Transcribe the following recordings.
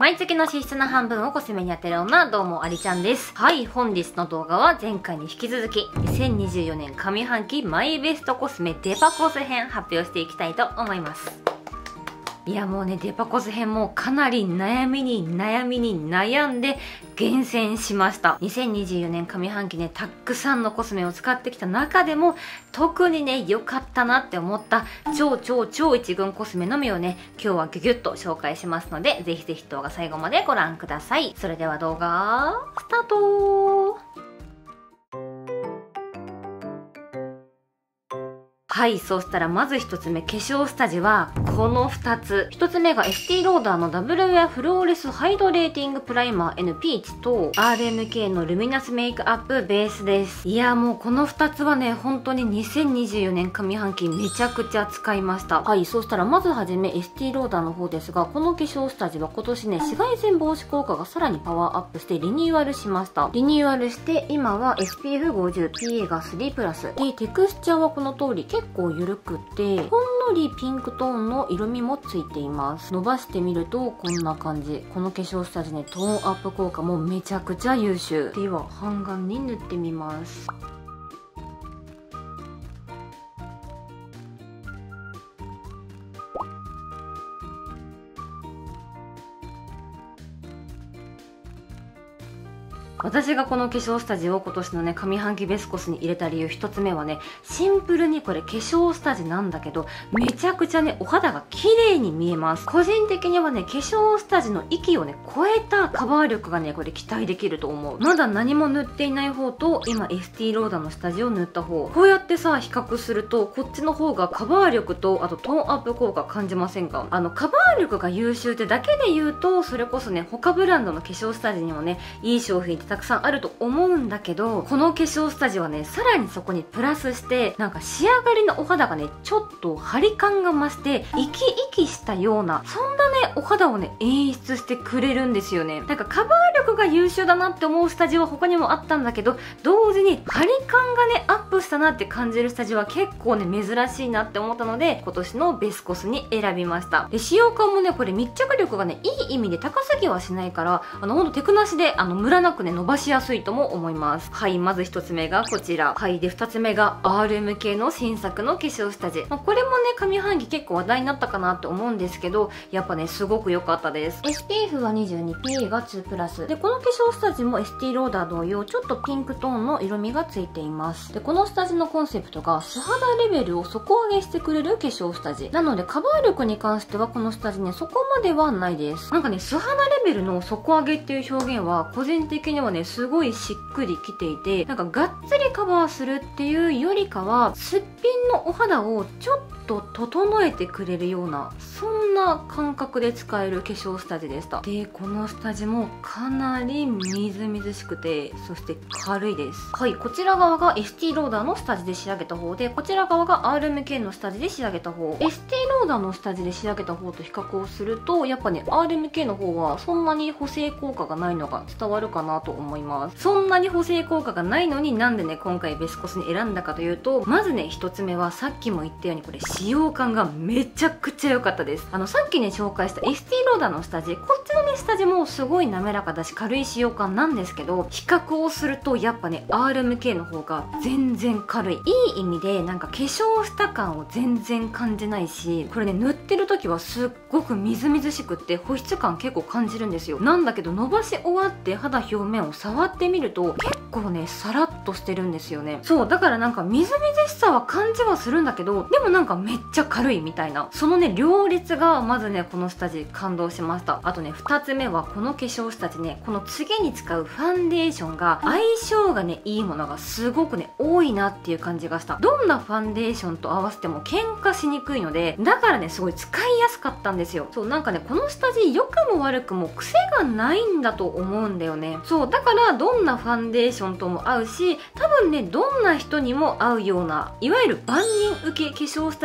毎月の支出の半分をコスメに当てる女、どうもありちゃんです。はい、本日の動画は前回に引き続き、2024年上半期マイベストコスメデパコス編発表していきたいと思います。いやもうね、デパコス編もかなり悩みに悩んで厳選しました。2024年上半期ね、たくさんのコスメを使ってきた中でも、特にね、良かったなって思った超一軍コスメのみをね、今日はギュギュッと紹介しますので、ぜひぜひ動画最後までご覧ください。それでは動画、スタート。はい、そうしたらまず一つ目、化粧下地はこの2つ。一つ目がエスティローダーのダブルウェアフローレスハイドレーティングプライマー N ピーチと RMK のルミナスメイクアップベースです。いやもうこの2つはね、本当に2024年上半期めちゃくちゃ使いました。はい、そうしたらまずはじめエスティローダーの方ですが、この化粧下地は今年ね、紫外線防止効果がさらにパワーアップしてリニューアルしました。リニューアルして今は SPF50、PA が3プラスで、テクスチャーはこの通り結構緩くて、ほんのりピンクトーンの色味もついています。伸ばしてみるとこんな感じ。この化粧下地ね、トーンアップ効果もめちゃくちゃ優秀。では半眼に塗ってみます。私がこの化粧下地を今年のね、上半期ベスコスに入れた理由一つ目はね、シンプルにこれ化粧下地なんだけど、めちゃくちゃね、お肌が綺麗に見えます。個人的にはね、化粧下地の域をね、超えたカバー力がね、これ期待できると思う。まだ何も塗っていない方と、今エスティローダーの下地を塗った方。こうやってさ、比較すると、こっちの方がカバー力と、あとトーンアップ効果感じませんか？カバー力が優秀ってだけで言うと、それこそね、他ブランドの化粧下地にもね、いい商品ってたくさんあると思うんだけど、この化粧下地はね、さらにそこにプラスして、なんか仕上がりのお肌がね、ちょっと張り感が増して生き生きしたような、そんなね、お肌をね、演出してくれるんですよね。なんかカバー力が優秀だなって思う下地は他にもあったんだけど、同時に張り感がね、アップしたなって感じる下地は結構ね、珍しいなって思ったので、今年のベスコスに選びました。で、使用感もね、これ密着力がね、いい意味で高すぎはしないから、ほんとテクなしでムラなくね、伸ばしやすいとも思います。はい、まず一つ目がこちら。はい、で二つ目が RMK の新作の化粧下地。これもね、上半期結構話題になったかなって思うんですけど、やっぱね、すごく良かったです。SPF は22、PA が2プラス。で、この化粧下地もエスティローダー同様、ちょっとピンクトーンの色味がついています。で、この下地のコンセプトが素肌レベルを底上げしてくれる化粧下地。なので、カバー力に関してはこの下地ね、そこまではないです。なんかね、素肌レベルの底上げっていう表現は、個人的にはね、すごいしっくりきていて、なんかがっつりカバーするっていうよりかは、すっぴんのお肌をちょっと整えてくれるような、そんな感覚で使える化粧下地でした。で、この下地もかなりみずみずしくて、そして軽いです。はい、こちら側がエスティローダーの下地で仕上げた方で、こちら側が RMK の下地で仕上げた方。エスティローダーの下地で仕上げた方と比較をすると、やっぱね、RMK の方はそんなに補正効果がないのが伝わるかなと思います。そんなに補正効果がないのになんでね、今回ベスコスに選んだかというと、まずね、一つ目はさっきも言ったようにこれ使用感がめちゃくちゃ良かったです。さっきね、紹介したエスティローダーの下地、こっちのね、下地もすごい滑らかだし軽い使用感なんですけど、比較をするとやっぱね、RMK の方が全然軽い。いい意味でなんか化粧した感を全然感じないし、これね、塗ってる時はすっごくみずみずしくって保湿感結構感じるんですよ。なんだけど伸ばし終わって肌表面を触ってみると結構ね、さらっとしてるんですよね。そう、だからなんかみずみずしさは感じはするんだけど、でもなんかめっちゃ軽いみたいな、そのね、両立がまずね、この下地感動しました。あとね、2つ目はこの化粧下地ね、この次に使うファンデーションが相性がね、いいものがすごくね、多いなっていう感じがした。どんなファンデーションと合わせても喧嘩しにくいので、だからね、すごい使いやすかったんですよ。そう、なんかね、この下地良くも悪くも癖がないんだと思うんだよね。そう、だからどんなファンデーションとも合うし、多分ね、どんな人にも合うような、いわゆる万人受け化粧下地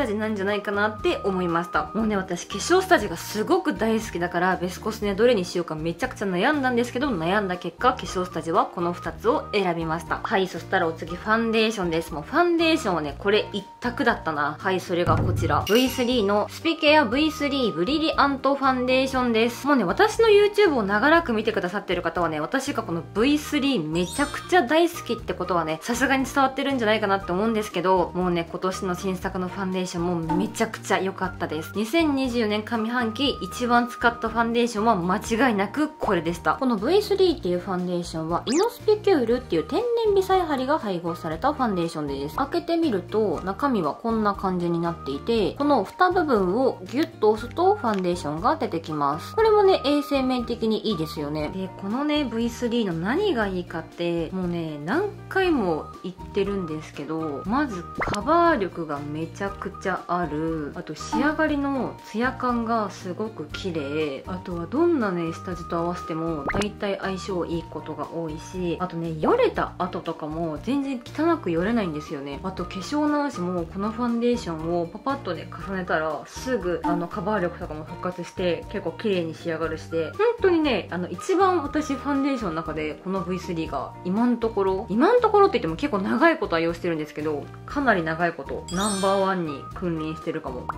ジなんじゃないかなって思いました。もうね、私化粧下地がすごく大好きだからベスコスね、どれにしようかめちゃくちゃ悩んだんですけど、悩んだ結果化粧下地はこの2つを選びました。はい、そしたらお次ファンデーションです。もうファンデーションはね、これ一択だったな。はい、それがこちら V3 のスピケア V3 ブリリアントファンデーションです。もうね、私の YouTube を長らく見てくださってる方はね、私がこの V3 めちゃくちゃ大好きってことはね、さすがに伝わってるんじゃないかなって思うんですけど、もうね、今年の新作のファンデーションもめちゃくちゃ良かったです。2024年上半期一番使ったファンデーションは間違いなくこれでした。この V3 っていうファンデーションはイノスピキュールっていう天然微細針が配合されたファンデーションです。開けてみると中身はこんな感じになっていて、この蓋部分をギュッと押すとファンデーションが出てきます。これもね、衛生面的にいいですよね。で、このね V3 の何がいいかって、もうね、何回も言ってるんですけど、まずカバー力がめちゃくちゃある。あと仕上がりのツヤ感がすごく綺麗。あとはどんなね下地と合わせても大体相性いいことが多いし、あとね、よれた跡とかも全然汚くよれないんですよね。あと化粧直しもこのファンデーションをパパッとね重ねたらすぐカバー力とかも復活して結構綺麗に仕上がるして、本当にね、一番私ファンデーションの中でこの V3 が今のところって言っても結構長いこと愛用してるんですけど、かなり長いことナンバーワンに君臨してるかも。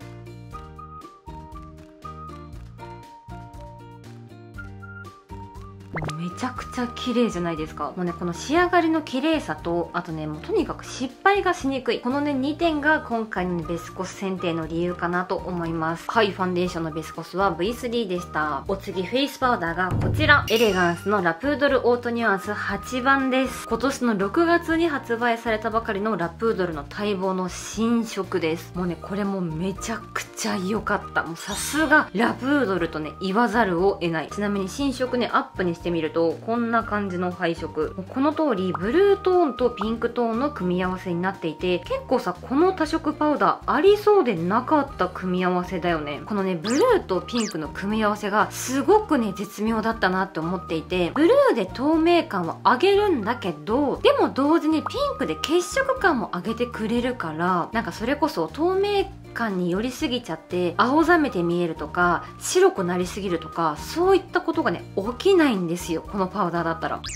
めちゃくちゃ綺麗じゃないですか。もうね、この仕上がりの綺麗さと、あとね、もうとにかく失敗がしにくい、このね2点が今回のベスコス選定の理由かなと思います。はい、ファンデーションのベスコスは V3 でした。お次フェイスパウダーがこちら、エレガンスのラプードルオートニュアンス8番です。今年の6月に発売されたばかりのラプードルの待望の新色です。もうね、これもめちゃくちゃ良かった。もうさすがラプードルとね言わざるを得ない。ちなみに新色ね、アップにしてみるとこんな感じの配色。この通りブルートーンとピンクトーンの組み合わせになっていて、結構さ、この多色パウダーありそうでなかった組み合わせだよね。このねブルーとピンクの組み合わせがすごくね絶妙だったなって思っていて、ブルーで透明感を上げるんだけど、でも同時にピンクで血色感も上げてくれるから、なんかそれこそ透明感に寄りすぎちゃって青ざめて見えるとか白くなりすぎるとか、そういったことがね起きないんですよ、このパウダーだったら。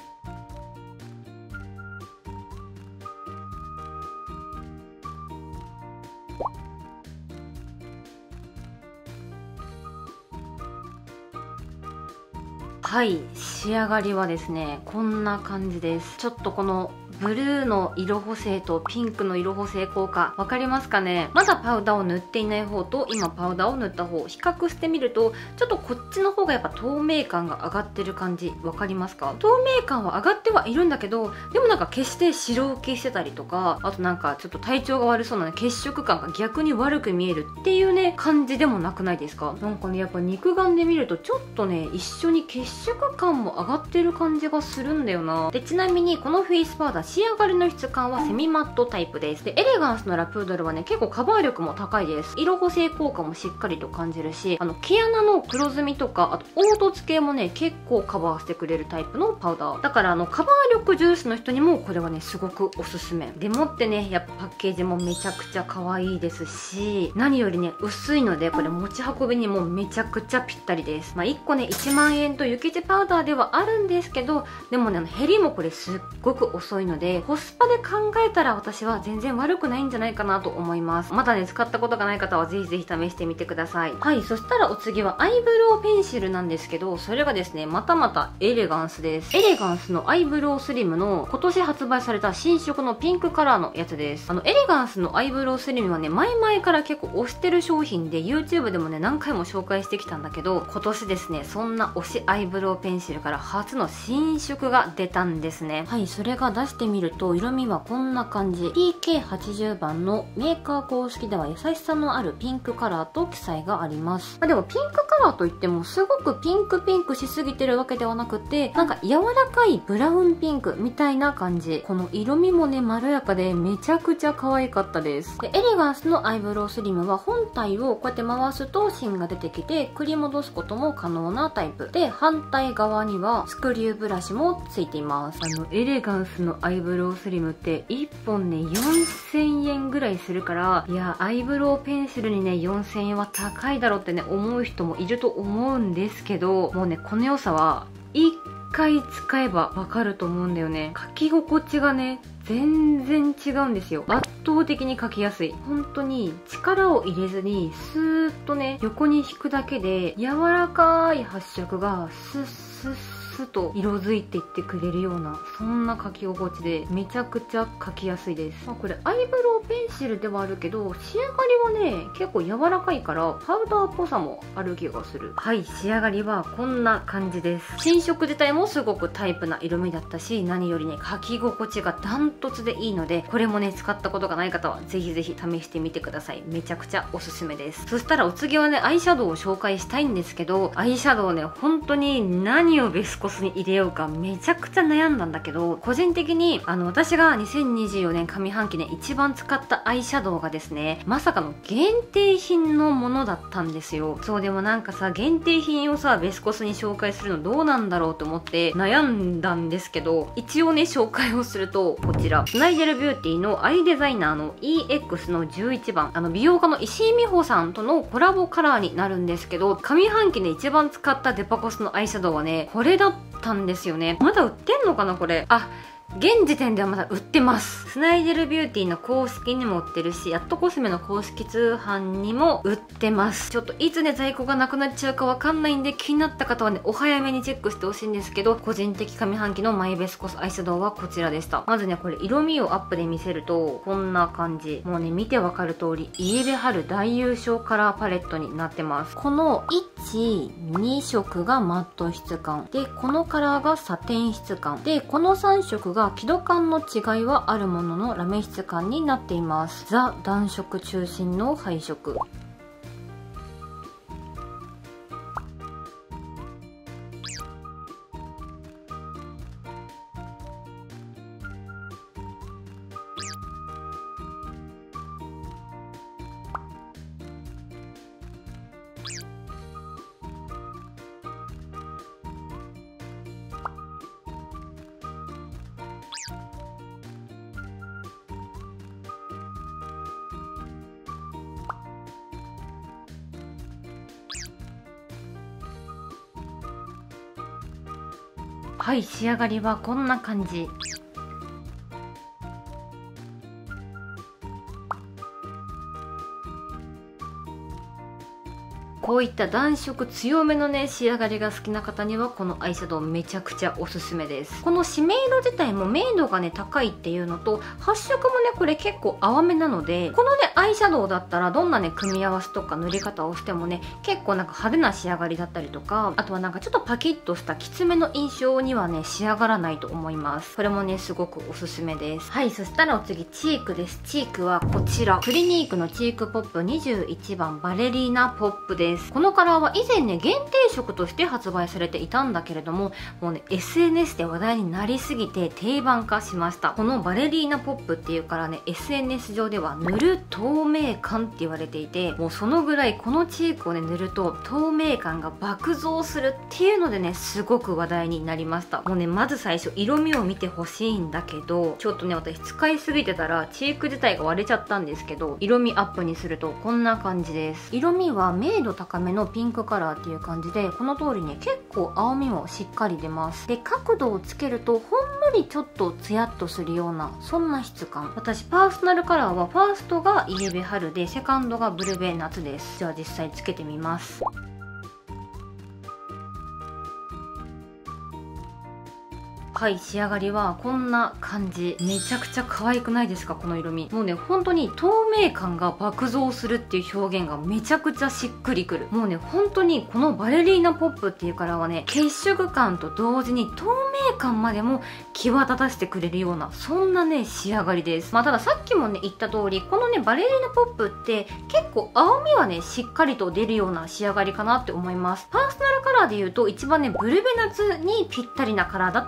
はい、仕上がりはですねこんな感じです。ちょっとこのブルーの色補正とピンクの色補正効果分かりますかね。まだパウダーを塗っていない方と今パウダーを塗った方比較してみると、ちょっとこっちの方がやっぱ透明感が上がってる感じ分かりますか。透明感は上がってはいるんだけど、でもなんか決して白浮きしてたりとか、あとなんかちょっと体調が悪そうな、ね、血色感が逆に悪く見えるっていうね感じでもなくないですか。なんかね、やっぱ肉眼で見るとちょっとね一緒に血色感も上がってる感じがするんだよな。で、ちなみにこのフェイスパウダー仕上がりの質感はセミマットタイプです。で、エレガンスのラプードルはね結構カバー力も高いです。色補正効果もしっかりと感じるし、毛穴の黒ずみとか、あと凹凸系もね結構カバーしてくれるタイプのパウダーだから、カバー力重視の人にもこれはねすごくおすすめでもってね、やっぱパッケージもめちゃくちゃ可愛いですし、何よりね薄いのでこれ持ち運びにもめちゃくちゃぴったりです。1個ね1万円と雪地パウダーではあるんですけど、でもね減りもこれすっごく遅いので、コスパで考えたら私は全然悪くないんじゃないかなと思います。まだね使ったことがない方はぜひぜひ試してみてください。はい、そしたらお次はアイブロウペンシルなんですけど、それがですねまたまたエレガンスです。エレガンスのアイブロウスリムの今年発売された新色のピンクカラーのやつです。エレガンスのアイブロウスリムはね前々から結構推してる商品で YouTube でもね何回も紹介してきたんだけど、今年ですねそんな推しアイブロウペンシルから初の新色が出たんですね。はい、それが出してみると色味はこんな感じ。 TK80 番のメーカー公式では優しさのあるピンクカラーと記載があります。でもピンクカラーといってもすごくピンクしすぎてるわけではなくて、なんか柔らかいブラウンピンクみたいな感じ。この色味もねまろやかでめちゃくちゃ可愛かったです。で、エレガンスのアイブロウスリムは本体をこうやって回すと芯が出てきて繰り戻すことも可能なタイプで、反対側にはスクリューブラシもついています。エレガンスのアイイブロウスリムって1本ね4000円ぐらいするから、いやアイブロウペンシルにね4000円は高いだろうってね思う人もいると思うんですけど、もうねこの良さは1回使えばわかると思うんだよね。書き心地がね全然違うんですよ。圧倒的に書きやすい。本当に力を入れずにスーッとね横に引くだけで柔らかい発色がスッスッスッと色づいていってくれるような、そんな書き心地でめちゃくちゃ書きやすいです。これアイブロウペンシルではあるけど仕上がりはね結構柔らかいからパウダーっぽさもある気がする。はい、仕上がりはこんな感じです。新色自体もすごくタイプな色味だったし、何よりね書き心地がダントツでいいので、これもね使ったことがない方はぜひぜひ試してみてください。めちゃくちゃおすすめです。そしたらお次はねアイシャドウを紹介したいんですけど、アイシャドウね本当に何をベスコスに入れようかめちゃくちゃ悩んだんだけど、個人的に私が2024年上半期ね一番使ったアイシャドウがですね、まさかの限定品のものだったんですよ。そう、でもなんかさ限定品をさベスコスに紹介するのどうなんだろうと思って悩んだんですけど、一応ね紹介をするとこちらスナイデルビューティーのアイデザイナーの EX の11番、美容家の石井美穂さんとのコラボカラーになるんですけど、上半期で一番使ったデパコスのアイシャドウはねこれだったんですよね。まだ売ってんのかなこれ。あ、現時点ではまだ売ってます。スナイデルビューティーの公式にも売ってるし、やっとコスメの公式通販にも売ってます。ちょっといつね在庫がなくなっちゃうかわかんないんで、気になった方はねお早めにチェックしてほしいんですけど、個人的上半期のマイベスコスアイシャドウはこちらでした。まずねこれ色味をアップで見せるとこんな感じ。もうね見てわかる通りイエベ春大優勝カラーパレットになってます。この1、2色がマット質感で、このカラーがサテン質感で、この3色が輝度感の違いはあるもののラメ質感になっています。ザ暖色中心の配色。はい、仕上がりはこんな感じ。こういった暖色強めのね仕上がりが好きな方にはこのアイシャドウめちゃくちゃおすすめです。この締め色自体も明度がね高いっていうのと、発色もねこれ結構淡めなので、このねアイシャドウだったらどんなね組み合わせとか塗り方をしてもね結構なんか派手な仕上がりだったりとか、あとはなんかちょっとパキッとしたきつめの印象にはね仕上がらないと思います。これもねすごくおすすめです。はい、そしたらお次チークです。チークはこちらクリニークのチークポップ21番バレリーナポップです。このカラーは以前ね限定色として発売されていたんだけれども、もうね SNS で話題になりすぎて定番化しました。このバレリーナポップっていうカラーね SNS 上では塗る透明感って言われていて、もうそのぐらいこのチークをね塗ると透明感が爆増するっていうのでねすごく話題になりました。もうねまず最初色味を見てほしいんだけど、ちょっとね私使いすぎてたらチーク自体が割れちゃったんですけど、色味アップにするとこんな感じです。色味は明度高めのピンクカラーっていう感じで、この通りね結構青みもしっかり出ます。で角度をつけるとほんのりちょっとツヤっとするようなそんな質感。私パーソナルカラーはファーストがイエベ春でセカンドがブルベ夏です。じゃあ実際つけてみます。はい、仕上がりはこんな感じ。めちゃくちゃ可愛くないですかこの色味。もうね本当に透明感が爆増するっていう表現がめちゃくちゃしっくりくる。もうね本当にこのバレリーナポップっていうカラーはね血色感と同時に透明感までも際立たせてくれるようなそんなね仕上がりです。まあたださっきもね言った通りこのねバレリーナポップって結構青みはねしっかりと出るような仕上がりかなって思います。パーソナルカラーで言うと一番ねブルベ夏にぴったりなカラーだとは思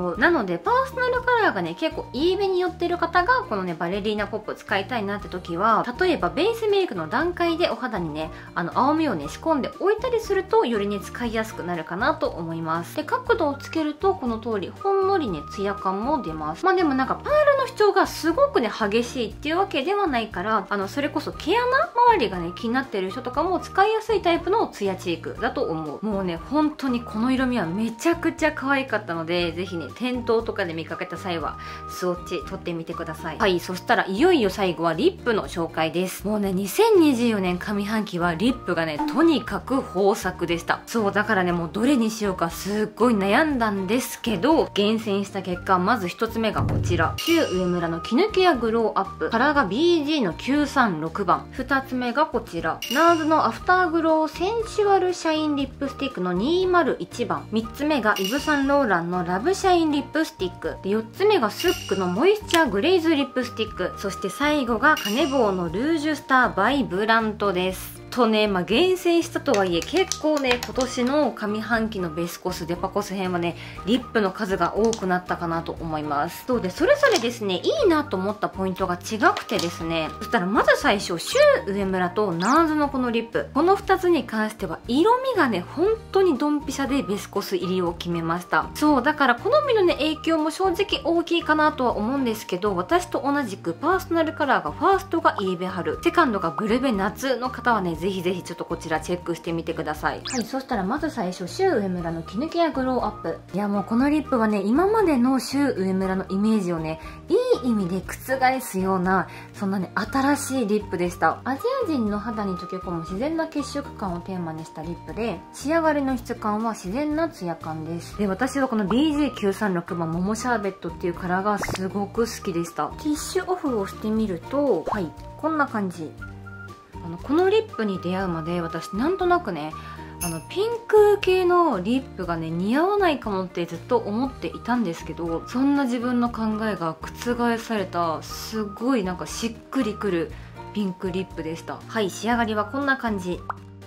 思う。なのでパーソナルカラーがね結構いい目に寄ってる方がこのねバレリーナポップ使いたいなって時は、例えばベースメイクの段階でお肌にね青みをね仕込んでおいたりするとよりね使いやすくなるかなと思います。で角度をつけるとこの通りほんのりねツヤ感も出ます。まあでもなんかパールの主張がすごくね激しいっていうわけではないから、それこそ毛穴周りがね気になってる人とかも使いやすいタイプのツヤチークだと思う。もうね本当にこの色味はめちゃくちゃ可愛かったので、ぜひね店頭とかで見かけた際はスウォッチ取ってみてください。はい、そしたらいよいよ最後はリップの紹介です。もうね2024年上半期はリップがねとにかく豊作でした。そうだからねもうどれにしようかすっごい悩んだんですけど、厳選した結果まず1つ目がこちら、シュウ上村の気抜けやグローアップ、カラーが BG の936番。2つ目がこちら、ナーズのアフターグローセンシュアルシャインリップスティックの201番。3つ目がイヴ・サンローランのラブシャインリップスティックで、4つ目がスックのモイスチャーグレイズリップスティック、そして最後がカネボウのルージュスターバイブラントです。とね、厳選したとはいえ結構ね今年の上半期のベスコスデパコス編はねリップの数が多くなったかなと思います。そうでそれぞれですねいいなと思ったポイントが違くてですね、そしたらまず最初シュウ上村とナーズのこのリップ、この2つに関しては色味がね本当にドンピシャでベスコス入りを決めました。そうだから好みのね影響も正直大きいかなとは思うんですけど、私と同じくパーソナルカラーがファーストがイーベ春、セカンドがブルベ夏の方はねぜひぜひちょっとこちらチェックしてみてください。はい、そしたらまず最初シュウ上村の気抜けやグローアップ。いやもうこのリップはね今までのシュウ上村のイメージをねいい意味で覆すようなそんなね新しいリップでした。アジア人の肌に溶け込む自然な血色感をテーマにしたリップで、仕上がりの質感は自然なツヤ感です。で私はこの BG936 番桃シャーベットっていうカラーがすごく好きでした。ティッシュオフをしてみると、はいこんな感じ。このリップに出会うまで私なんとなくねピンク系のリップがね似合わないかもってずっと思っていたんですけど、そんな自分の考えが覆されたすごいなんかしっくりくるピンクリップでした。はい、仕上がりはこんな感じ。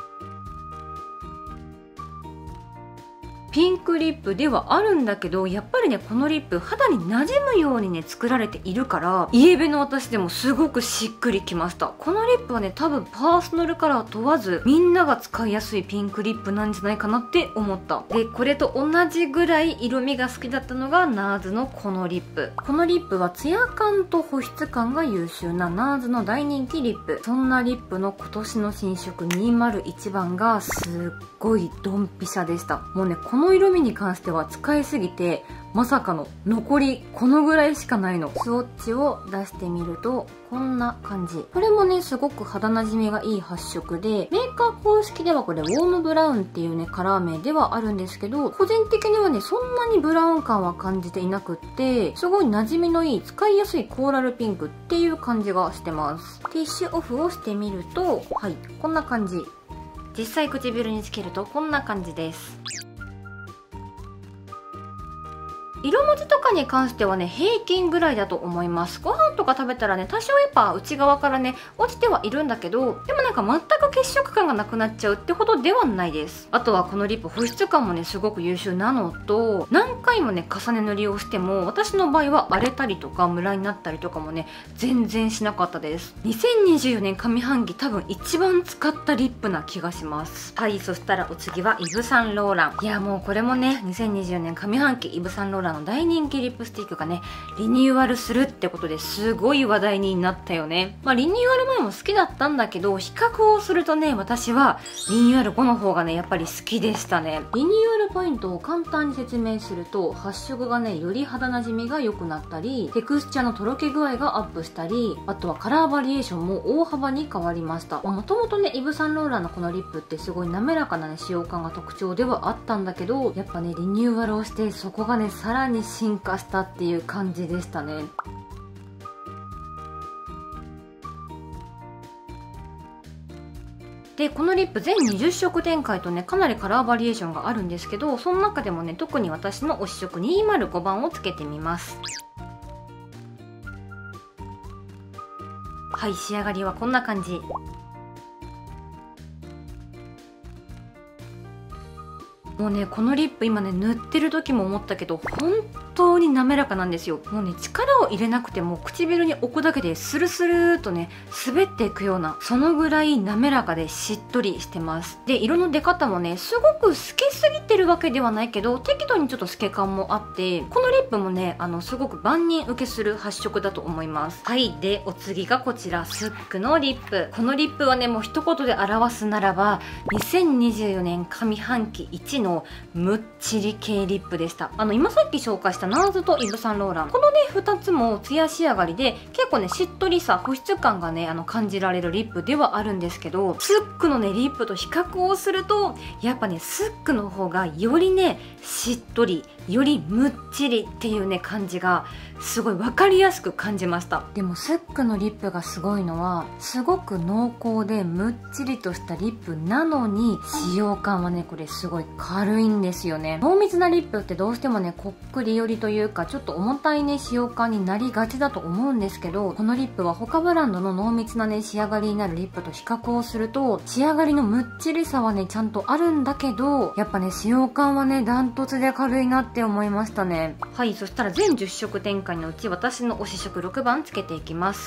ピンクリップではあるんだけど、やっぱりねこのリップ肌に馴染むようにね作られているから、イエベの私でもすごくしっくりきました。このリップはね多分パーソナルカラー問わずみんなが使いやすいピンクリップなんじゃないかなって思った。でこれと同じぐらい色味が好きだったのがナーズのこのリップ。このリップはツヤ感と保湿感が優秀なナーズの大人気リップ。そんなリップの今年の新色201番がすっごいドンピシャでした。もうねこの色味に関しては使いすぎてまさかの残りこのぐらいしかないの。スウォッチを出してみるとこんな感じ。これもねすごく肌なじみがいい発色で、メーカー公式ではこれウォームブラウンっていうねカラー名ではあるんですけど、個人的にはねそんなにブラウン感は感じていなくって、すごい馴染みのいい使いやすいコーラルピンクっていう感じがしてます。ティッシュオフをしてみると、はいこんな感じ。実際唇につけるとこんな感じです。色文字とかに関してはね平均ぐらいだと思います。ご飯とか食べたらね多少やっぱ内側からね落ちてはいるんだけど、でもなんか全く血色感がなくなっちゃうってほどではないです。あとはこのリップ保湿感もねすごく優秀なのと、何回もね重ね塗りをしても私の場合は荒れたりとかムラになったりとかもね全然しなかったです。2024年上半期多分一番使ったリップな気がします。はい、そしたらお次はイヴ・サンローラン。いやもうこれもね2024年上半期イヴ・サンローランの大人気リップスティックがねリニューアルするってことですごい話題になったよね。リニューアル前も好きだったんだけど、比較をするとね私はリニューアル後の方がねやっぱり好きでしたね。リニューアルポイントを簡単に説明すると、発色がねより肌なじみが良くなったり、テクスチャのとろけ具合がアップしたり、あとはカラーバリエーションも大幅に変わりました。もともとねイヴ・サンローランのこのリップってすごい滑らかなね使用感が特徴ではあったんだけど、やっぱねリニューアルをしてそこがねさらに進化したっていう感じでしたね。でこのリップ全20色展開とねかなりカラーバリエーションがあるんですけど、その中でもね特に私の推し色205番をつけてみます。はい、仕上がりはこんな感じ。もうねこのリップ今ね塗ってる時も思ったけど本当に滑らかなんですよ。もうね、力を入れなくても唇に置くだけでスルスルーっとね、滑っていくような、そのぐらい滑らかでしっとりしてます。で、色の出方もね、すごく透けすぎてるわけではないけど、適度にちょっと透け感もあって、このリップもね、すごく万人受けする発色だと思います。はい。で、お次がこちら、スックのリップ。このリップはね、もう一言で表すならば、2024年上半期1のむっちり系リップでした。今さっき紹介したナーズとイヴ・サンローラン。このね、2つもツヤ仕上がりで、結構ね、しっとりさ、保湿感がね、感じられるリップではあるんですけど、スックのね、リップと比較をすると、やっぱね、スックの方がよりね、しっとり、よりむっちりっていうね、感じが、すごい分かりやすく感じました。でもスックのリップがすごいのは、すごく濃厚でむっちりとしたリップなのに、使用感はね、これすごい軽いんですよね。濃密なリップってどうしてもね、こっくり寄りというか、ちょっと重たいね、使用感になりがちだと思うんですけど、このリップは他ブランドの濃密なね、仕上がりになるリップと比較をすると、仕上がりのむっちりさはね、ちゃんとあるんだけど、やっぱね、使用感はね、ダントツで軽いなって思いましたね。はい、そしたら全10色展開のうち、私の推し色6番つけていきます。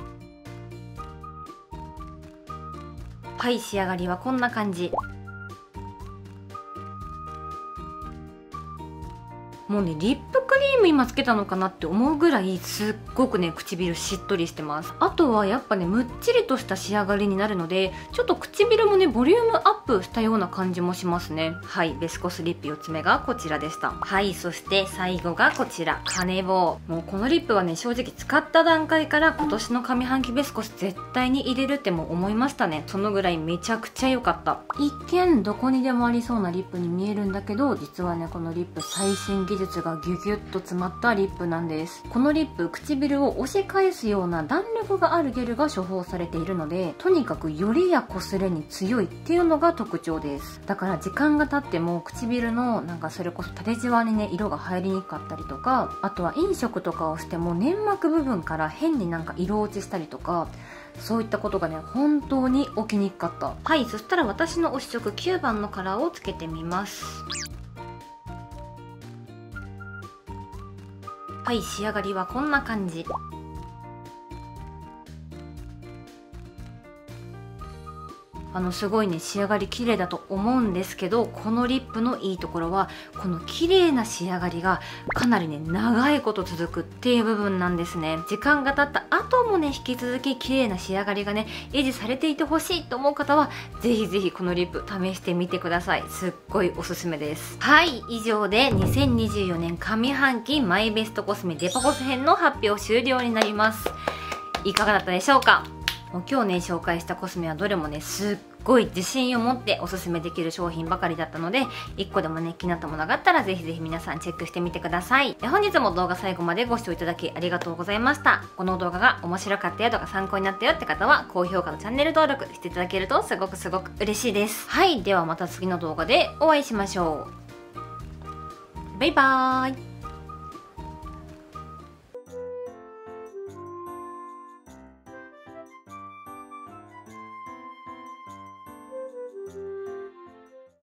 はい、仕上がりはこんな感じ。もうね、リップクリーム今つけたのかなって思うぐらいすっごくね、唇しっとりしてます。あとはやっぱね、むっちりとした仕上がりになるので、ちょっと唇もね、ボリュームアップしたような感じもしますね。はい、ベスコスリップ4つ目がこちらでした。はい、そして最後がこちら、カネボウ。もうこのリップはね、正直使った段階から今年の上半期ベスコス絶対に入れるっても思いましたね。そのぐらいめちゃくちゃ良かった。一見どこにでもありそうなリップに見えるんだけど、実はね、このリップ最新技術がギュギュッと詰まったリップなんです。このリップ、唇を押し返すような弾力があるゲルが処方されているので、とにかくよりや擦れに強いっていうのが特徴です。だから時間が経っても唇のなんかそれこそ縦じわにね、色が入りにくかったりとか、あとは飲食とかをしても粘膜部分から変になんか色落ちしたりとか、そういったことがね、本当に起きにくかった。はい、そしたら私の推し色9番のカラーをつけてみます。はい、仕上がりはこんな感じ。すごいね、仕上がり綺麗だと思うんですけど、このリップのいいところは、この綺麗な仕上がりがかなりね、長いこと続くっていう部分なんですね。時間が経った後もね、引き続き綺麗な仕上がりがね、維持されていてほしいと思う方は、ぜひぜひこのリップ試してみてください。すっごいおすすめです。はい、以上で2024年上半期マイベストコスメデパコス編の発表終了になります。いかがだったでしょうか？もう今日ね、紹介したコスメはどれもね、すっごい自信を持っておすすめできる商品ばかりだったので、1個でもね、気になったものがあったらぜひぜひ皆さんチェックしてみてください。本日も動画最後までご視聴いただきありがとうございました。この動画が面白かったよとか参考になったよって方は、高評価とチャンネル登録していただけるとすごく嬉しいです。はい、ではまた次の動画でお会いしましょう。バイバーイ。